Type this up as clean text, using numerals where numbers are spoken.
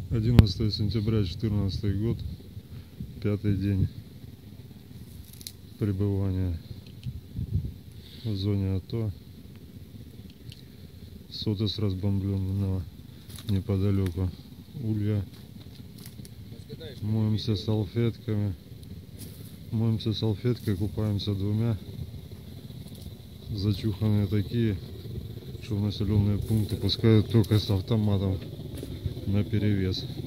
11 сентября 2014 год, 5-й день пребывания в зоне АТО. Сотес разбомбленного неподалеку улья. Моемся салфетками. Моемся салфеткой, купаемся двумя. Зачуханные такие, что в населенные пункты пускают только с автоматом наперевес.